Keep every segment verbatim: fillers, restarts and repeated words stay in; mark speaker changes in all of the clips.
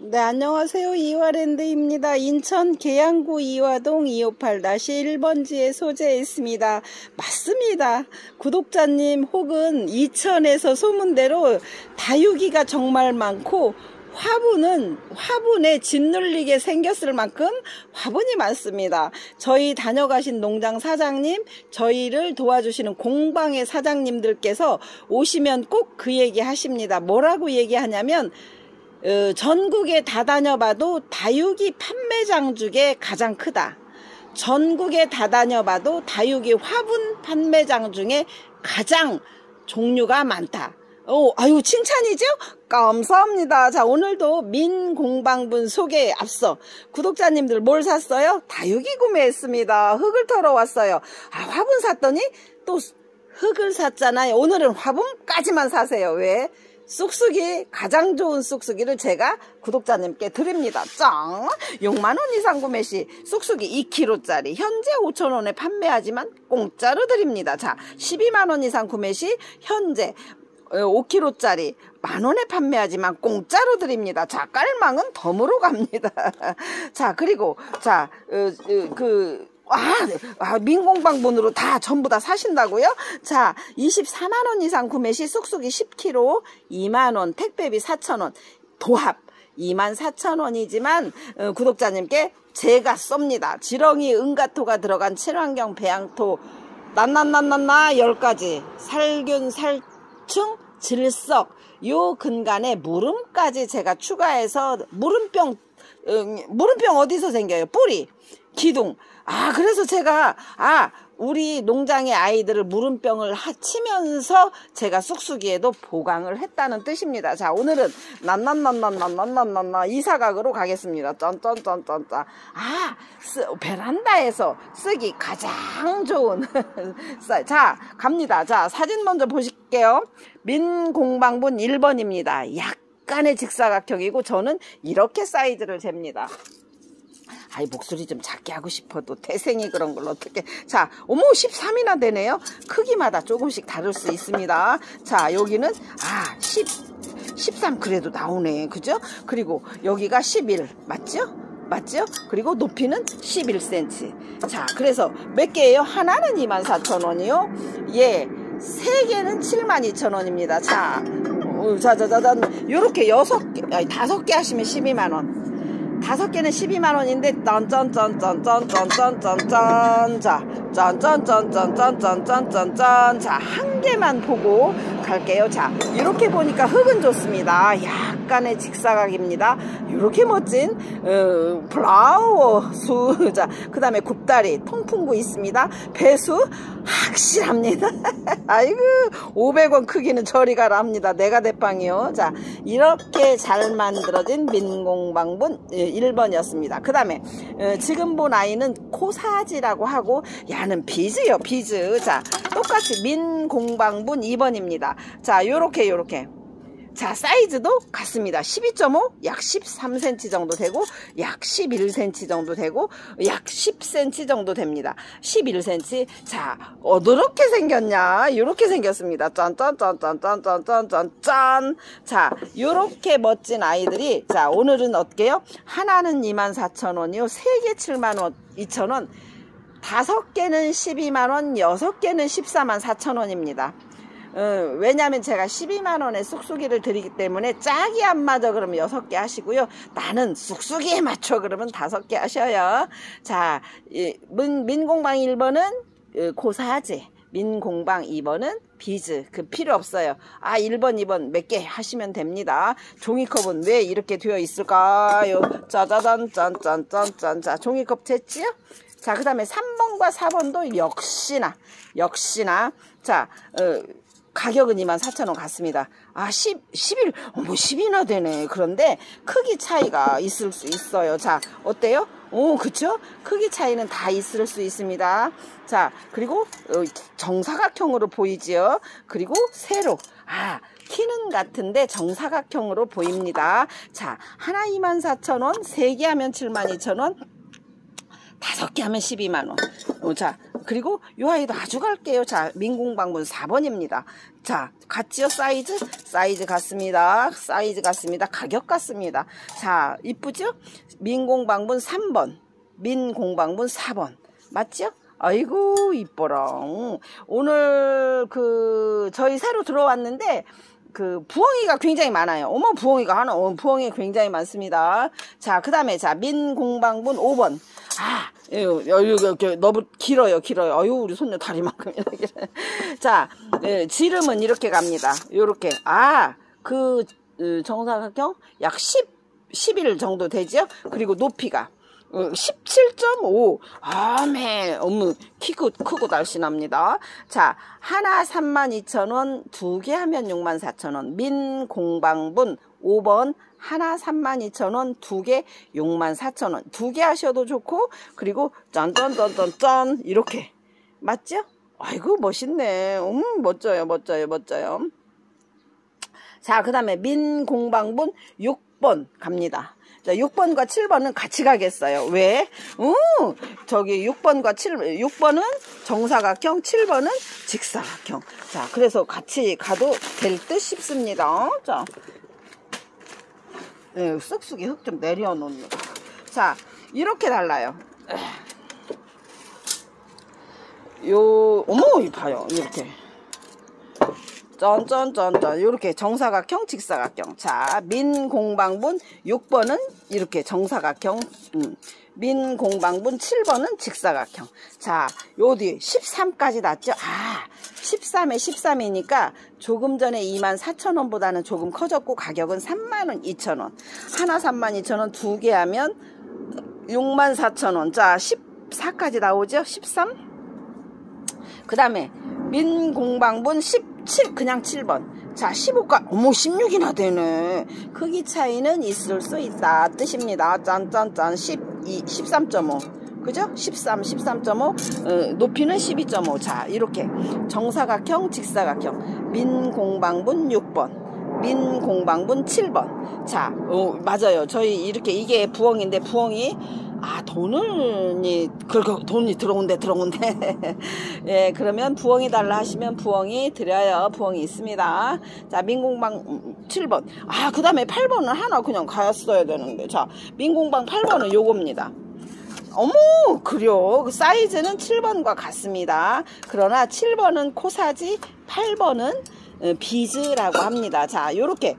Speaker 1: 네, 안녕하세요. 이화랜드입니다. 인천 계양구 이화동 이오팔 일 번지에 소재해 있습니다. 맞습니다. 구독자님 혹은 이천에서 소문대로 다육이가 정말 많고 화분은 화분에 짓눌리게 생겼을 만큼 화분이 많습니다. 저희 다녀가신 농장 사장님, 저희를 도와주시는 공방의 사장님들께서 오시면 꼭 그 얘기 하십니다. 뭐라고 얘기하냐면 어, 전국에 다 다녀봐도 다육이 판매장 중에 가장 크다. 전국에 다 다녀봐도 다육이 화분 판매장 중에 가장 종류가 많다. 오, 아유, 칭찬이죠? 감사합니다. 자, 오늘도 민공방분 소개에 앞서 구독자님들 뭘 샀어요? 다육이 구매했습니다. 흙을 털어 왔어요. 아, 화분 샀더니 또 흙을 샀잖아요. 오늘은 화분까지만 사세요. 왜? 쑥쑥이, 가장 좋은 쑥쑥이를 제가 구독자님께 드립니다. 짱! 육만 원 이상 구매 시 쑥쑥이 이 킬로그램짜리 현재 오천 원에 판매하지만 공짜로 드립니다. 자, 십이만 원 이상 구매 시 현재 오 킬로그램짜리 만 원에 판매하지만 공짜로 드립니다. 자, 깔망은 덤으로 갑니다. 자, 그리고 자, 어, 어, 그 아, 아, 민공방분으로 다 전부 다 사신다고요? 자, 이십사만 원 이상 구매 시 쑥쑥이 십 킬로그램 이만 원, 택배비 사천 원, 도합 이만 사천 원이지만 어, 구독자님께 제가 쏩니다. 지렁이 은가토가 들어간 친환경 배양토 난난난난나 열 가지, 살균, 살충, 질석, 요 근간에 물음까지 제가 추가해서 물음병, 음, 물음병 어디서 생겨요? 뿌리, 기둥. 아, 그래서 제가, 아, 우리 농장의 아이들을 물음병을 하치면서 제가 쑥쑥이에도 보강을 했다는 뜻입니다. 자, 오늘은 난난난난난난난난나 이 사각으로 가겠습니다. 짠짠짠짠짠. 아, 쓰, 베란다에서 쓰기 가장 좋은. 자, 갑니다. 자, 사진 먼저 보실게요. 민공방분 일 번입니다. 약간의 직사각형이고 저는 이렇게 사이즈를 잽니다. 아이, 목소리 좀 작게 하고 싶어도 태생이 그런 걸 어떻게. 자, 어머, 십삼이나 되네요. 크기마다 조금씩 다를 수 있습니다. 자, 여기는 아 십, 십삼 그래도 나오네. 그죠? 그리고 여기가 십일 맞죠? 맞죠? 그리고 높이는 십일 센티미터. 자, 그래서 몇 개예요? 하나는 이만 사천 원이요. 예, 세 개는 칠만 이천 원입니다. 자, 어, 자자자잔 요렇게 여섯 개, 아니 다섯 개 하시면 십이만 원. 다섯 개는 십이만 원인데 짠짠짠짠짠짠짠짠짠. 자, 짠짠짠짠짠짠짠짠. 자, 한 개만 보고 갈게요. 자, 이렇게 보니까 흙은 좋습니다. 약간의 직사각입니다. 이렇게 멋진 어, 플라워 수. 자, 그 다음에 굽다리 통풍구 있습니다. 배수 확실합니다. 아이고, 오백 원 크기는 저리 가라 합니다. 내가 대빵이요. 자, 이렇게 잘 만들어진 민공방분 일 번이었습니다. 그 다음에 어, 지금 본 아이는 코사지라고 하고 야는 비즈요, 비즈. 자, 똑같이 민공방분 이 번입니다. 자, 요렇게 요렇게. 자, 사이즈도 같습니다. 십이 점 오, 약 십삼 센티미터 정도 되고 약 십일 센티미터 정도 되고 약 십 센티미터 정도 됩니다. 십일 센티미터. 자, 어떻게 생겼냐? 요렇게 생겼습니다. 짠짠짠짠짠짠짠짠. 자, 요렇게 멋진 아이들이, 자, 오늘은 어때요? 하나는 이만 사천 원이요. 세 개 칠만 이천 원. 다섯 개는 십이만 원, 여섯 개는 십사만 사천 원입니다. 어, 왜냐면 제가 십이만 원에 쑥쑥이를 드리기 때문에 짝이 안 맞아 그러면 여섯 개 하시고요. 나는 쑥쑥이에 맞춰 그러면 다섯 개 하셔요. 자, 이, 민, 민공방 일 번은 어, 고사지, 민공방 이 번은 비즈. 그 필요 없어요. 아, 일 번, 이 번 몇 개 하시면 됩니다. 종이컵은 왜 이렇게 되어 있을까요? 짜자잔 짠짠짠짠. 자, 종이컵 됐지요? 자, 그 다음에 삼 번과 사 번도 역시나 역시나 자, 어, 가격은 이만 사천 원 같습니다. 아, 십, 십일, 어머, 십이나 되네. 그런데 크기 차이가 있을 수 있어요. 자, 어때요? 오, 그쵸? 크기 차이는 다 있을 수 있습니다. 자, 그리고 어, 정사각형으로 보이지요? 그리고 세로. 아, 키는 같은데 정사각형으로 보입니다. 자, 하나 이만 사천 원, 세 개 하면 칠만 이천 원, 다섯 개 하면 십이만 원. 어, 자, 그리고 요 아이도 아주 갈게요. 자, 민공방문 사 번입니다. 자, 같지요? 사이즈? 사이즈 같습니다. 사이즈 같습니다. 가격 같습니다. 자, 이쁘죠? 민공방문 삼 번, 민공방문 사 번. 맞죠? 아이고, 이뻐라. 오늘 그 저희 새로 들어왔는데 그 부엉이가 굉장히 많아요. 어머, 부엉이가 하나, 어, 부엉이 굉장히 많습니다. 자, 그 다음에 자, 민공방문 오 번. 아, 여기 너무 길어요, 길어요. 아유, 우리 손녀 다리만큼 이렇게. 자, 예, 지름은 이렇게 갑니다. 요렇게. 아, 그 정사각형 약 십, 십일 정도 되죠? 그리고 높이가 십칠 점 오. 아메, 어머, 키고 크고 날씬합니다. 자, 하나 삼만 이천 원, 두 개 하면 육만 사천 원. 민공방분 오 번, 하나 삼만 이천 원, 두 개 육만 사천 원. 두 개 하셔도 좋고, 그리고 짠짠짠짠짠 이렇게. 맞죠? 아이고, 멋있네. 음, 멋져요, 멋져요, 멋져요. 자, 그 다음에 민공방분 육 번 갑니다. 자, 육 번과 칠 번은 같이 가겠어요. 왜? 음, 저기 육 번과 칠 번, 육 번은 정사각형, 칠 번은 직사각형. 자, 그래서 같이 가도 될 듯 싶습니다. 자, 네, 쑥쑥이 흙 좀 내려놓는. 자, 이렇게 달라요. 요, 어머, 이 봐요. 이렇게. 짠짠짠짠 이렇게 정사각형 직사각형. 자, 민공방분 육 번은 이렇게 정사각형, 음. 민공방분 칠 번은 직사각형. 자, 요 뒤 십삼까지 났죠. 아, 십삼에 십삼이니까 조금 전에 이만 사천 원보다는 조금 커졌고 가격은 삼만 원 이천 원. 하나 삼만 이천 원, 두 개 하면 육만 사천 원. 자, 십사까지 나오죠. 십삼. 그 다음에 민공방분 십칠, 그냥 칠 번. 자, 십오가, 어머, 십육이나 되네. 크기 차이는 있을 수 있다 뜻입니다. 짠짠짠. 십이, 십삼 점 오. 그죠? 십삼, 십삼 점 오. 어, 높이는 십이 점 오. 자, 이렇게 정사각형, 직사각형. 민공방분 육 번. 민공방분 칠 번. 자, 어, 맞아요. 저희 이렇게, 이게 부엉인데, 부엉이, 아, 돈을, 그거, 돈이 들어온대, 들어온대. 예, 그러면 부엉이 달라 하시면 부엉이 드려요. 부엉이 있습니다. 자, 민공방 칠 번. 아, 그 다음에 팔 번은 하나 그냥 가였어야 되는데. 자, 민공방 팔 번은 요겁니다. 어머, 그래요. 사이즈는 칠 번과 같습니다. 그러나 칠 번은 코사지, 팔 번은 비즈라고 합니다. 자, 요렇게.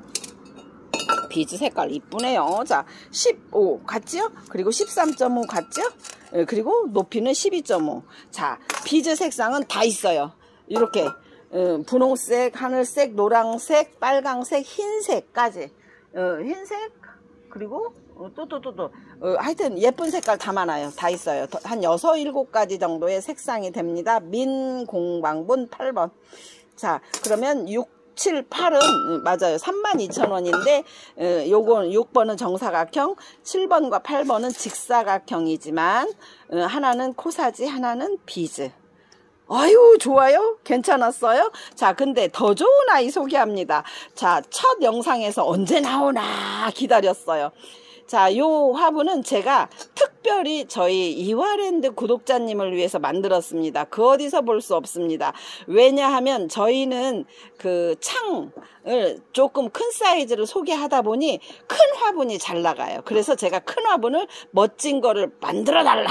Speaker 1: 비즈 색깔 이쁘네요. 자, 십오 같지요? 그리고 십삼 점 오 같죠? 예, 그리고 높이는 십이 점 오. 자, 비즈 색상은 다 있어요. 이렇게 예, 분홍색, 하늘색, 노란색, 빨강색, 흰색까지. 어, 흰색, 그리고 또 또 또 또 어, 하여튼 예쁜 색깔 다 많아요. 다 있어요. 한 여섯, 일곱 가지 정도의 색상이 됩니다. 민공방분 팔 번. 자, 그러면 육, 칠, 팔은 맞아요. 삼만 이천 원인데 요건 육 번은 정사각형, 칠 번과 팔 번은 직사각형이지만 하나는 코사지, 하나는 비즈. 아유, 좋아요? 괜찮았어요? 자, 근데 더 좋은 아이 소개합니다. 자, 첫 영상에서 언제 나오나 기다렸어요. 자, 요 화분은 제가 특별히 저희 이화랜드 구독자님을 위해서 만들었습니다. 그 어디서 볼 수 없습니다. 왜냐하면 저희는 그 창을 조금 큰 사이즈를 소개하다 보니 큰 화분이 잘 나가요. 그래서 제가 큰 화분을 멋진 거를 만들어 달라.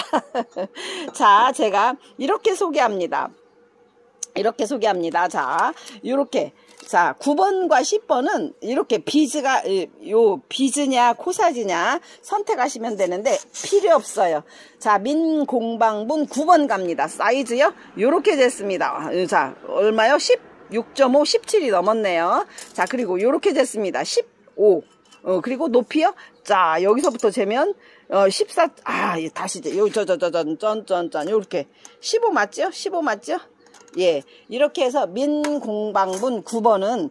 Speaker 1: 자, 제가 이렇게 소개합니다. 이렇게 소개합니다. 자, 이렇게. 자, 구 번과 십 번은 이렇게 비즈가, 요, 비즈냐, 코사지냐 선택하시면 되는데 필요 없어요. 자, 민공방분 구 번 갑니다. 사이즈요? 요렇게 됐습니다. 자, 얼마요? 십육 점 오, 십칠이 넘었네요. 자, 그리고 요렇게 됐습니다. 십오. 어, 그리고 높이요? 자, 여기서부터 재면, 어, 십사, 아, 다시, 요, 저, 저, 저, 전, 전, 전, 전, 요렇게. 십오 맞죠? 십오 맞죠? 예, 이렇게 해서 민공방분 구 번은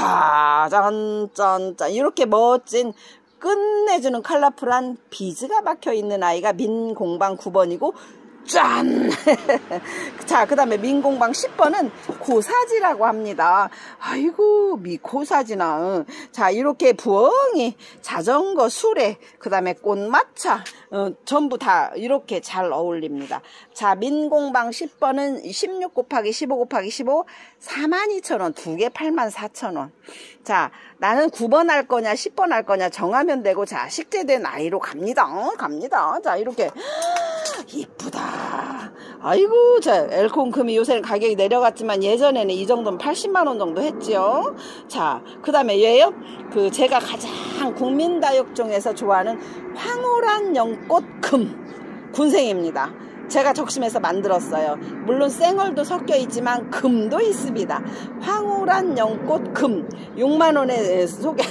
Speaker 1: 짜잔 짠짠 이렇게 멋진 끝내주는 컬러풀한 비즈가 박혀있는 아이가 민공방 구 번이고 짠! 자, 그 다음에 민공방 십 번은 고사지라고 합니다. 아이고, 미 고사지나. 자, 이렇게 부엉이, 자전거, 수레, 그 다음에 꽃마차, 어, 전부 다 이렇게 잘 어울립니다. 자, 민공방 십 번은 십육 곱하기 십오 곱하기 십오, 사만 이천 원, 두 개 팔만 사천 원. 자, 나는 구 번 할 거냐, 십 번 할 거냐 정하면 되고, 자, 식재된 아이로 갑니다. 어, 갑니다. 자, 이렇게. 이쁘다. 아이고, 자, 엘콩금이 요새는 가격이 내려갔지만 예전에는 이 정도면 팔십만 원 정도 했지요. 자, 그 다음에 얘요? 그 제가 가장 국민다육 중에서 좋아하는 황홀한 연꽃금 군생입니다. 제가 적심해서 만들었어요. 물론 쌩얼도 섞여 있지만 금도 있습니다. 황홀한 연꽃 금 육만 원에 소개.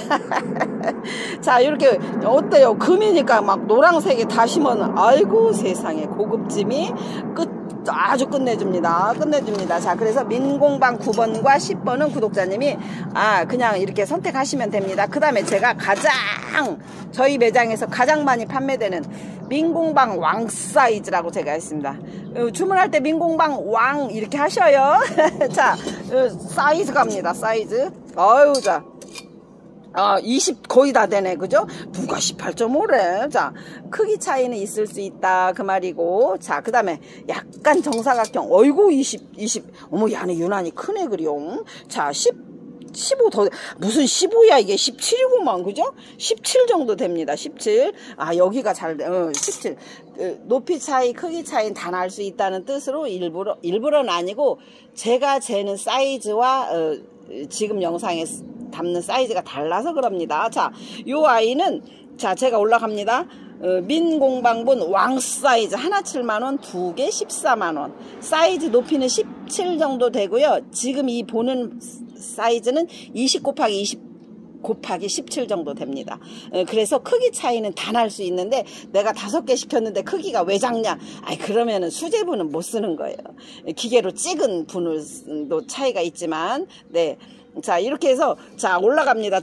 Speaker 1: 자, 이렇게 어때요? 금이니까 막 노란색에 다 심어놓은, 아이고 세상에, 고급짐이 끝 아주 끝내줍니다. 끝내줍니다. 자, 그래서 민공방 구 번과 십 번은 구독자님이 아 그냥 이렇게 선택하시면 됩니다. 그 다음에 제가 가장 저희 매장에서 가장 많이 판매되는 민공방 왕 사이즈라고 제가 했습니다. 주문할 때 민공방 왕 이렇게 하셔요. 자, 사이즈 갑니다. 사이즈. 어유, 자. 아, 이십 거의 다 되네. 그죠? 누가 십팔 점 오래. 자, 크기 차이는 있을 수 있다. 그 말이고. 자, 그 다음에 약간 정사각형. 어이구, 이십, 이십. 어머, 야는 유난히 크네, 그려. 자, 십, 십오 더, 무슨 십오야, 이게 십칠이구만. 그죠? 십칠 정도 됩니다. 십칠. 아, 여기가 잘 돼. 어, 십칠. 그, 높이 차이, 크기 차이는 다 날 수 있다는 뜻으로 일부러, 일부러는 아니고, 제가 재는 사이즈와, 어, 지금 영상에 담는 사이즈가 달라서 그럽니다. 자, 요 아이는, 자, 제가 올라갑니다. 어, 민공방분 왕 사이즈 하나 칠만 원, 두 개 십사만 원. 사이즈 높이는 십칠 정도 되고요. 지금 이 보는 사이즈는 이십 곱하기 이십 곱하기 십칠 정도 됩니다. 어, 그래서 크기 차이는 다 날 수 있는데 내가 다섯 개 시켰는데 크기가 왜 작냐? 아이, 그러면은 수제분은 못 쓰는 거예요. 기계로 찍은 분도 차이가 있지만, 네. 자, 이렇게 해서, 자, 올라갑니다.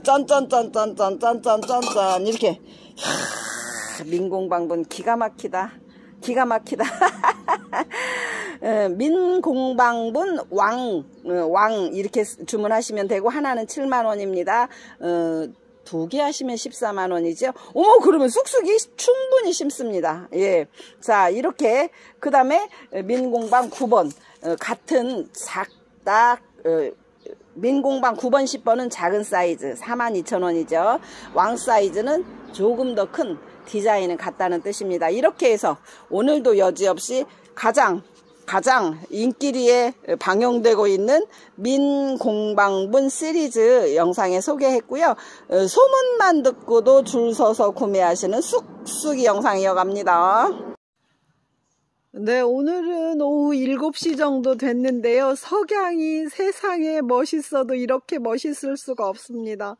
Speaker 1: 쩐쩐쩐쩐쩐쩐쩐쩐쩐. 이렇게. 이야, 민공방분 기가 막히다. 기가 막히다. 민공방분 왕, 왕, 이렇게 주문하시면 되고, 하나는 칠만 원입니다. 어, 두 개 하시면 십사만 원이죠. 어머, 그러면 쑥쑥이 충분히 심습니다. 예. 자, 이렇게. 그 다음에 민공방 구 번. 어, 같은 작딱, 어, 민공방 구 번, 십 번은 작은 사이즈 사만 이천 원이죠. 왕 사이즈는 조금 더 큰 디자인은 같다는 뜻입니다. 이렇게 해서 오늘도 여지없이 가장 가장 인기리에 방영되고 있는 민공방분 시리즈 영상에 소개했고요. 소문만 듣고도 줄 서서 구매하시는 쑥쑥이 영상 이어갑니다. 네, 오늘은 오후 일곱 시 정도 됐는데요. 석양이 세상에 멋있어도 이렇게 멋있을 수가 없습니다.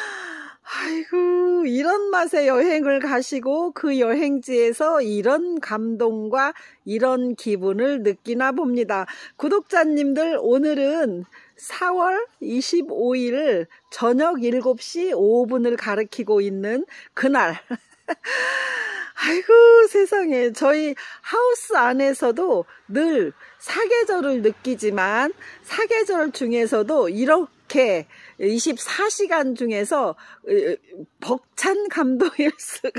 Speaker 1: 아이고, 이런 맛의 여행을 가시고 그 여행지에서 이런 감동과 이런 기분을 느끼나 봅니다. 구독자님들, 오늘은 사월 이십오일 저녁 일곱 시 오 분을 가리키고 있는 그날. 아이고 세상에, 저희 하우스 안에서도 늘 사계절을 느끼지만 사계절 중에서도 이렇게 이십사 시간 중에서 벅찬 감동일 수가.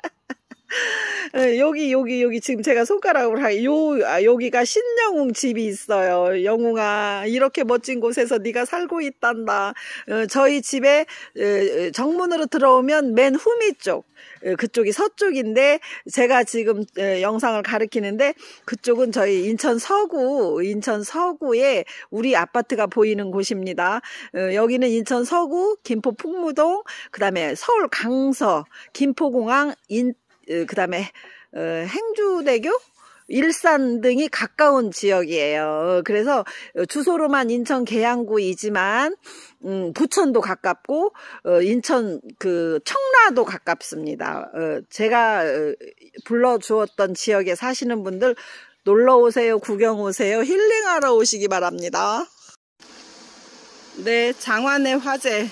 Speaker 1: 여기 여기 여기 지금 제가 손가락으로 하, 요 아, 여기가 신영웅 집이 있어요. 영웅아, 이렇게 멋진 곳에서 네가 살고 있단다. 어, 저희 집에 어, 정문으로 들어오면 맨 후미 쪽, 어, 그쪽이 서쪽인데 제가 지금 어, 영상을 가리키는데 그쪽은 저희 인천 서구, 인천 서구에 우리 아파트가 보이는 곳입니다. 어, 여기는 인천 서구, 김포 풍무동, 그 다음에 서울 강서, 김포공항, 인 그 다음에 어, 행주대교, 일산 등이 가까운 지역이에요. 그래서 주소로만 인천 계양구이지만 음, 부천도 가깝고 어, 인천 그 청라도 가깝습니다. 어, 제가 어, 불러주었던 지역에 사시는 분들 놀러 오세요, 구경 오세요, 힐링하러 오시기 바랍니다. 네, 장안의 화재.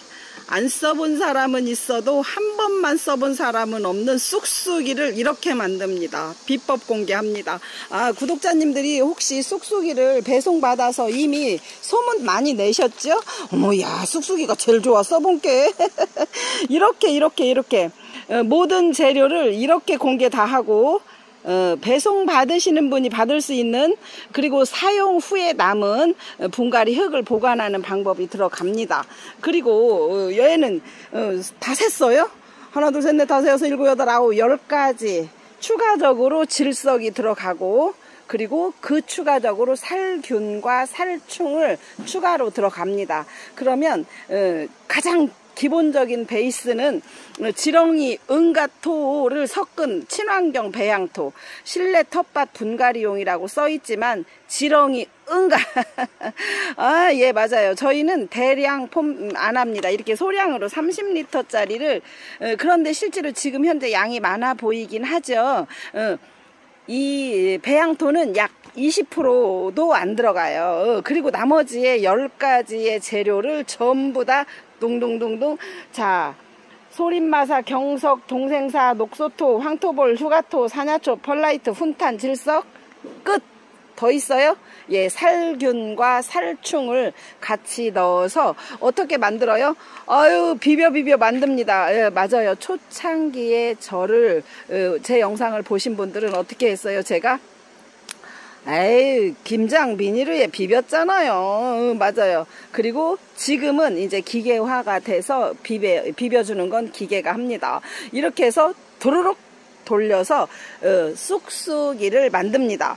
Speaker 1: 안 써본 사람은 있어도 한 번만 써본 사람은 없는 쑥쑥이를 이렇게 만듭니다. 비법 공개합니다. 아, 구독자님들이 혹시 쑥쑥이를 배송받아서 이미 소문 많이 내셨죠? 어머, 야, 쑥쑥이가 제일 좋아, 써본 게. 이렇게 이렇게 이렇게 어, 모든 재료를 이렇게 공개 다 하고 어, 배송 받으시는 분이 받을 수 있는, 그리고 사용 후에 남은 분갈이 흙을 보관하는 방법이 들어갑니다. 그리고 어, 얘는 어, 다 셌어요. 하나 둘 셋 넷 다섯 여섯 일곱 여덟 아홉 열 가지 추가적으로 질석이 들어가고, 그리고 그 추가적으로 살균과 살충을 추가로 들어갑니다. 그러면 어, 가장 기본적인 베이스는 지렁이 은가토를 섞은 친환경 배양토, 실내 텃밭 분갈이용이라고 써있지만 지렁이 은가 아, 예, 맞아요. 저희는 대량 폼 안 합니다. 이렇게 소량으로 삼십 리터짜리를 어, 그런데 실제로 지금 현재 양이 많아 보이긴 하죠. 어, 이 배양토는 약 이십 퍼센트도 안 들어가요. 어, 그리고 나머지의 열 가지의 재료를 전부 다 동동동동. 자, 소림마사, 경석, 동생사, 녹소토, 황토볼, 휴가토, 사냐초, 펄라이트, 훈탄, 질석, 끝! 더 있어요? 예, 살균과 살충을 같이 넣어서 어떻게 만들어요? 아유, 비벼 비벼 만듭니다. 예, 맞아요. 초창기에 저를, 어, 제 영상을 보신 분들은 어떻게 했어요? 제가? 에이, 김장 비닐에 비볐잖아요. 어, 맞아요. 그리고 지금은 이제 기계화가 돼서 비벼, 비벼주는 건 기계가 합니다. 이렇게 해서 도로록 돌려서 어, 쑥쑥이를 만듭니다.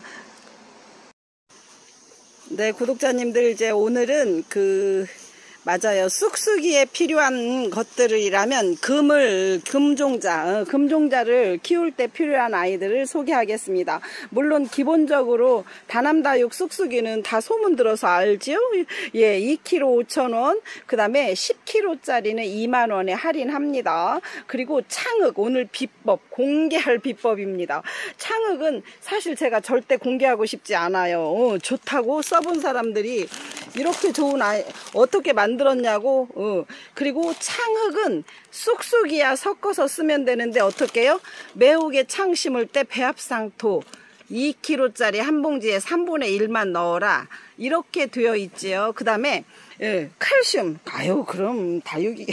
Speaker 1: 네, 구독자님들, 이제 오늘은 그 맞아요. 쑥쑥이에 필요한 것들이라면 금을, 금종자, 어, 금종자를 키울 때 필요한 아이들을 소개하겠습니다. 물론 기본적으로 다남다육 쑥쑥이는 다 소문 들어서 알지요? 예, 이 킬로그램 오천 원, 그 다음에 십 킬로그램짜리는 이만 원에 할인합니다. 그리고 창흑, 오늘 비법, 공개할 비법입니다. 창흑은 사실 제가 절대 공개하고 싶지 않아요. 어, 좋다고 써본 사람들이 이렇게 좋은 아이, 어떻게 만 만들었냐고. 어. 그리고 창흑은 쑥쑥이야 섞어서 쓰면 되는데 어떻게 해요? 매우게 창 심을 때 배합상토 이 킬로그램짜리 한 봉지에 삼분의 일만 넣어라, 이렇게 되어 있지요. 그 다음에 예, 칼슘. 아유, 그럼 다육이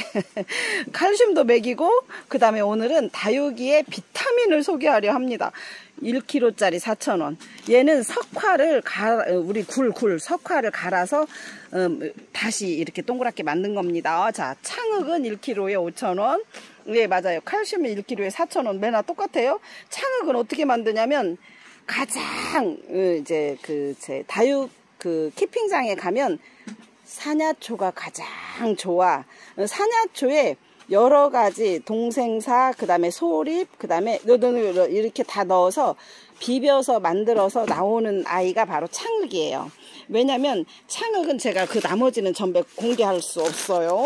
Speaker 1: 칼슘도 먹이고, 그 다음에 오늘은 다육이의 비타민을 소개하려 합니다. 일 킬로그램짜리 사천 원. 얘는 석화를 가, 우리 굴, 굴, 석화를 갈아서 음, 다시 이렇게 동그랗게 만든 겁니다. 자, 창흑은 일 킬로그램에 오천 원. 네, 맞아요. 칼슘은 일 킬로그램에 사천 원. 맨날 똑같아요. 창흑은 어떻게 만드냐면, 가장 이제 그 제 다육 그 키핑장에 가면 사냐초가 가장 좋아. 사냐초에 여러 가지 동생사, 그 다음에 소립, 그 다음에 이렇게 다 넣어서 비벼서 만들어서 나오는 아이가 바로 창흑이에요. 왜냐면 창흑은 제가 그 나머지는 전부 공개할 수 없어요.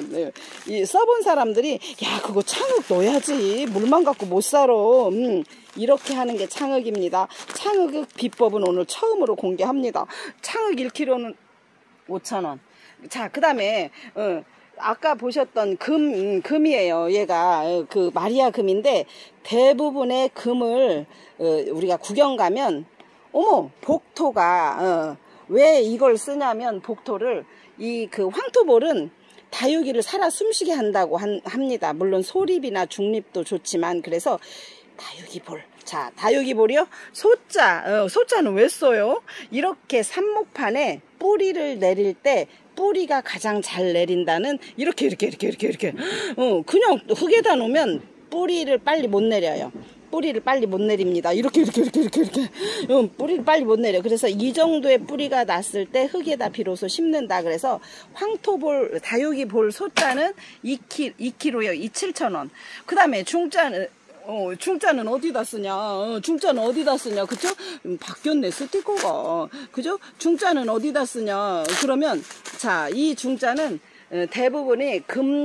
Speaker 1: 이 써본 사람들이 야, 그거 창흑 넣어야지, 물만 갖고 못 살아, 음, 이렇게 하는 게 창흑입니다. 창흑 비법은 오늘 처음으로 공개합니다. 창흑 일 킬로그램는 오천 원. 자, 그 다음에 어, 아까 보셨던 금, 음, 금이에요. 얘가 그 마리아 금인데, 대부분의 금을 어, 우리가 구경 가면 어머, 복토가 어, 왜 이걸 쓰냐면, 복토를 이 그 황토볼은 다육이를 살아 숨쉬게 한다고 한, 합니다. 물론 소립이나 중립도 좋지만. 그래서 다육이볼. 자, 다육이볼이요. 소자. 어, 소자는 왜 써요? 이렇게 삽목판에 뿌리를 내릴 때 뿌리가 가장 잘 내린다는, 이렇게 이렇게 이렇게 이렇게 이렇게 어, 그냥 흙에다 놓으면 뿌리를 빨리 못 내려요. 뿌리를 빨리 못 내립니다. 이렇게 이렇게 이렇게 이렇게 이렇게 어, 뿌리를 빨리 못 내려. 그래서 이 정도의 뿌리가 났을 때 흙에다 비로소 심는다. 그래서 황토볼, 다육이볼 소자는 이 킬로그램요. 이 칠천 원. 그 다음에 중자는 어, 중자는 어디다 쓰냐? 어, 중자는 어디다 쓰냐? 그쵸? 음, 바뀌었네, 스티커가. 그죠? 중자는 어디다 쓰냐? 그러면, 자, 이 중자는 어, 대부분이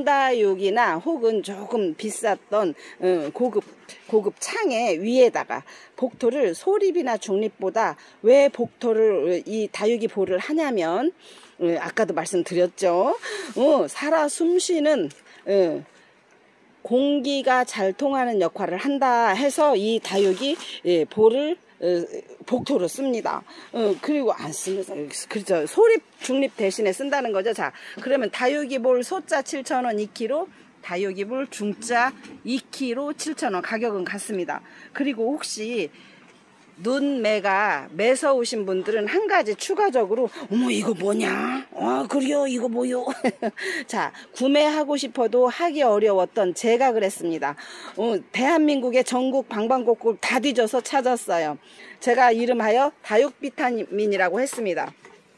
Speaker 1: 금다육이나 혹은 조금 비쌌던 어, 고급, 고급 창의 위에다가 복토를 소립이나 중립보다 왜 복토를 이 다육이 볼을 하냐면, 어, 아까도 말씀드렸죠. 어, 살아 숨쉬는 어, 공기가 잘 통하는 역할을 한다 해서 이 다육이 예, 볼을 어, 복토로 씁니다. 어, 그리고 안 씁니다. 그렇죠. 소립 중립 대신에 쓴다는 거죠. 자, 그러면 다육이 볼 소자 칠천 원 이 킬로그램, 다육이 볼 중자 이 킬로그램 칠천 원 가격은 같습니다. 그리고 혹시 눈매가 매서우신 분들은 한 가지 추가적으로 어머 이거 뭐냐? 아 그래요 이거 뭐요? 자 구매하고 싶어도 하기 어려웠던 제가 그랬습니다. 어, 대한민국의 전국 방방곡곡 다 뒤져서 찾았어요. 제가 이름하여 다육 비타민이라고 했습니다.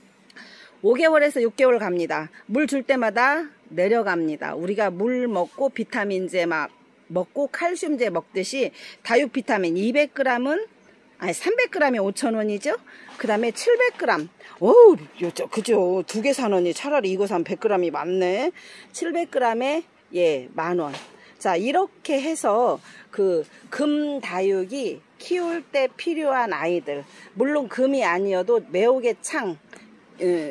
Speaker 1: 오 개월에서 육 개월 갑니다. 물 줄 때마다 내려갑니다. 우리가 물 먹고 비타민제 막 먹고 칼슘제 먹듯이 다육 비타민 이백 그램은 아니 삼백 그램이 오천 원이죠. 그 다음에 칠백 그램 어우 그죠. 두 개 사느니 차라리 이거 사면 백 그램이 많네. 칠백 그램에 예 만원. 자 이렇게 해서 그 금 다육이 키울 때 필요한 아이들, 물론 금이 아니어도 매혹의 창 예,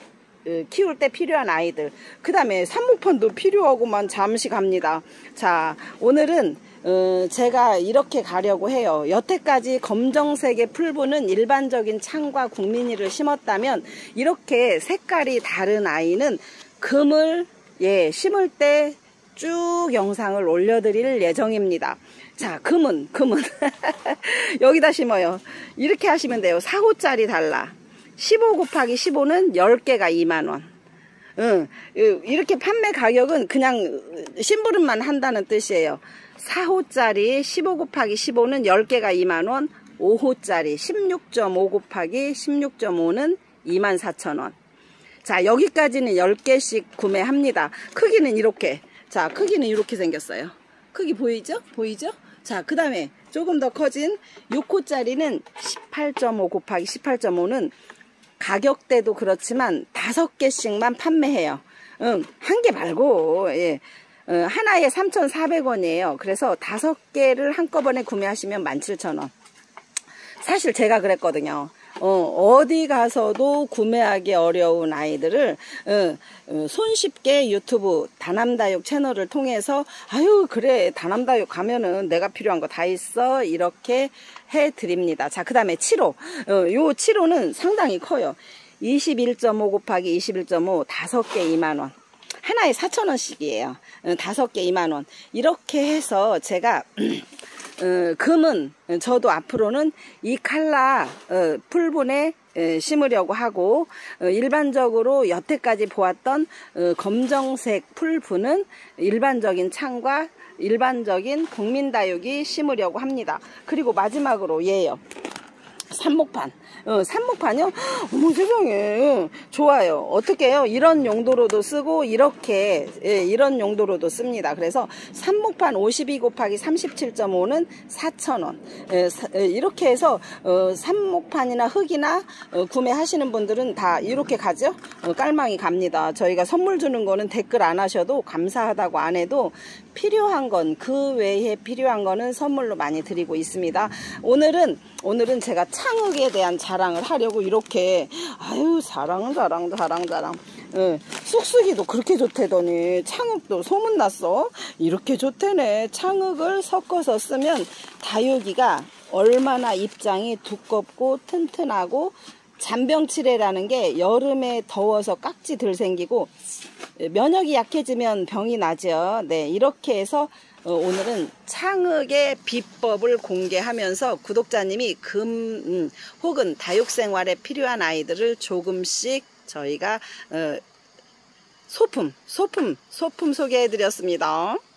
Speaker 1: 키울 때 필요한 아이들, 그 다음에 삽목판도 필요하고만 잠시 갑니다. 자 오늘은 어, 제가 이렇게 가려고 해요. 여태까지 검정색의 풀분은 일반적인 창과 국민이를 심었다면 이렇게 색깔이 다른 아이는 금을 예 심을 때 쭉 영상을 올려드릴 예정입니다. 자 금은 금은 여기다 심어요. 이렇게 하시면 돼요. 사 호짜리 달라. 십오 곱하기 십오는 열 개가 이만 원. 응, 이렇게 판매 가격은 그냥 심부름만 한다는 뜻이에요. 사 호짜리 십오 곱하기 십오는 열 개가 이만 원, 오 호짜리 십육 점 오 곱하기 십육 점 오는 이만 사천 원. 자, 여기까지는 열 개씩 구매합니다. 크기는 이렇게. 자, 크기는 이렇게 생겼어요. 크기 보이죠? 보이죠? 자, 그 다음에 조금 더 커진 육 호짜리는 십팔 점 오 곱하기 십팔 점 오는 가격대도 그렇지만 다섯 개씩만 판매해요. 응, 한 개 말고, 예. 어, 하나에 삼천사백 원이에요. 그래서 다섯 개를 한꺼번에 구매하시면 만 칠천 원. 사실 제가 그랬거든요. 어, 어디 가서도 구매하기 어려운 아이들을 어, 어, 손쉽게 유튜브 다남다육 채널을 통해서 아유 그래 다남다육 가면은 내가 필요한 거 다 있어 이렇게 해드립니다. 자 그 다음에 칠 호 어, 요 칠 호는 상당히 커요. 이십일 점 오 곱하기 이십일 점 오 다섯 개 이만 원. 하나에 사천 원씩이에요. 다섯 개 이만 원. 이렇게 해서 제가 어, 금은 저도 앞으로는 이 칼라 어, 풀분에 에, 심으려고 하고 어, 일반적으로 여태까지 보았던 어, 검정색 풀분은 일반적인 창과 일반적인 국민다육이 심으려고 합니다. 그리고 마지막으로 얘요. 삽목판. 어, 삽목판이요? 어머 세상에 좋아요. 어떻게 해요? 이런 용도로도 쓰고 이렇게 예, 이런 용도로도 씁니다. 그래서 삽목판 오십이 곱하기 삼십칠 점 오는 사천 원. 예, 사, 예, 이렇게 해서 어, 삽목판이나 흙이나 어, 구매하시는 분들은 다 이렇게 가죠. 어, 깔망이 갑니다. 저희가 선물 주는 거는 댓글 안 하셔도 감사하다고 안 해도 필요한 건 그 외에 필요한 거는 선물로 많이 드리고 있습니다. 오늘은 오늘은 제가 창흑에 대한 자랑을 하려고 이렇게 아유 자랑 자랑 자랑 자랑 예, 쑥쑥이도 그렇게 좋대더니 창흑도 소문났어. 이렇게 좋대네. 창흑을 섞어서 쓰면 다육이가 얼마나 입장이 두껍고 튼튼하고 잔병치레라는 게 여름에 더워서 깍지 들 생기고 면역이 약해지면 병이 나죠. 네, 이렇게 해서 어, 오늘은 창흑의 비법을 공개하면서 구독자님이 금 음, 혹은 다육생활에 필요한 아이들을 조금씩 저희가 어, 소품, 소품, 소품 소개해 드렸습니다.